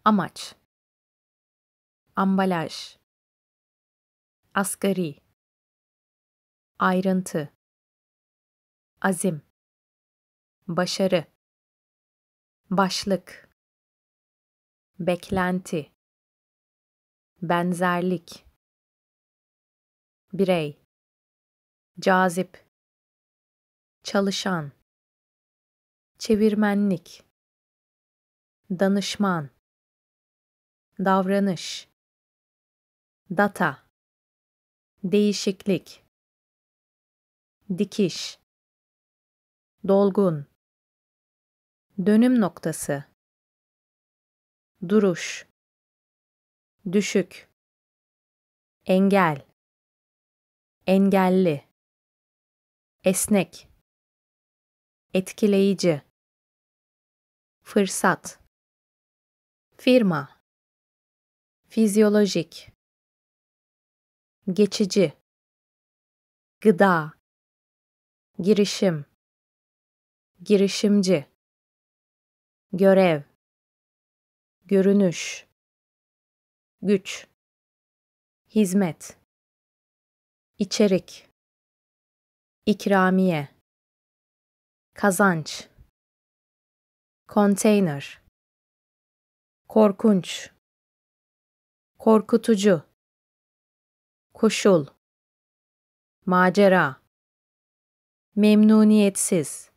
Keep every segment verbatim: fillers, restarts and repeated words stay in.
Amaç, ambalaj, asgari, ayrıntı, azim, başarı, başlık, beklenti, benzerlik, birey, cazip, çalışan, çevirmenlik, danışman, davranış, data, değişiklik, dikiş, dolgun, dönüm noktası, duruş, düşük, engel, engelli, esnek, etkileyici, fırsat, firma, fizyolojik, geçici, gıda, girişim, girişimci, görev, görünüş, güç, hizmet, içerik, ikramiye, kazanç, konteyner, korkunç, korkutucu, koşul, macera, memnuniyetsiz,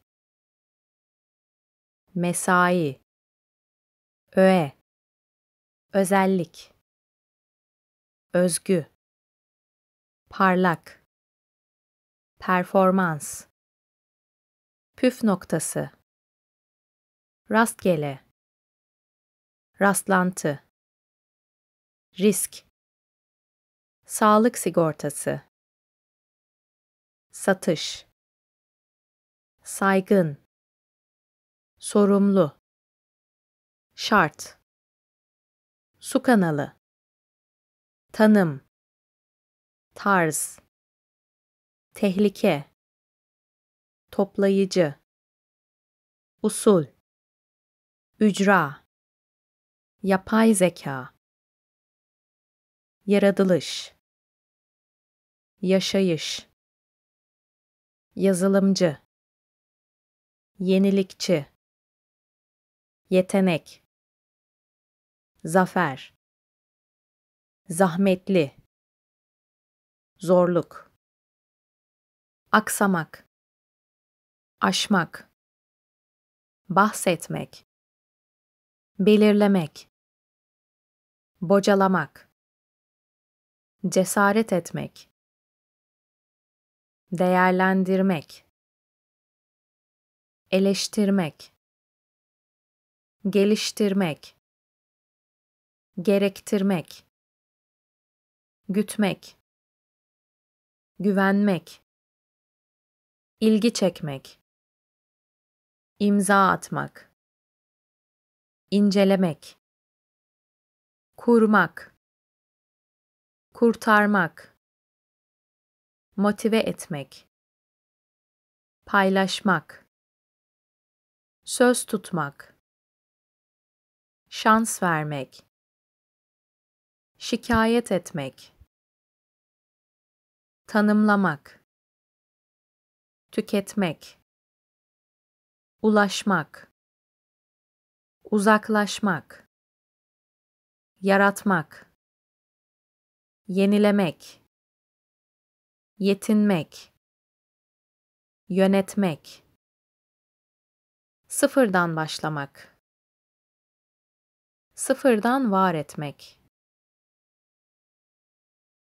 mesai, öğe, özellik, özgü, parlak, performans, püf noktası, rastgele, rastlantı, risk, sağlık sigortası, satış, saygın, sorumlu, şart, su kanalı, tanım, tarz, tehlike, toplayıcı, usul, ücra, yapay zeka, yaratılış, yaşayış, yazılımcı, yenilikçi, yetenek, zafer, zahmetli, zorluk, aksamak, aşmak, bahsetmek, belirlemek, bocalamak, cesaret etmek, değerlendirmek, eleştirmek, geliştirmek, gerektirmek, gütmek, güvenmek, ilgi çekmek, imza atmak, incelemek, kurmak, kurtarmak, motive etmek, paylaşmak, söz tutmak, şans vermek, şikayet etmek, tanımlamak, tüketmek, ulaşmak, uzaklaşmak, yaratmak, yenilemek, yetinmek, yönetmek, sıfırdan başlamak, sıfırdan var etmek,